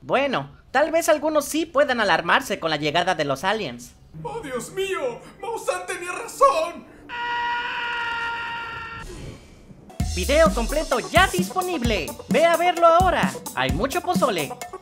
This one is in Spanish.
Bueno, tal vez algunos sí puedan alarmarse con la llegada de los aliens. ¡Oh, Dios mío! ¡Maussan tenía razón! Video completo ya disponible. Ve a verlo ahora. Hay mucho pozole.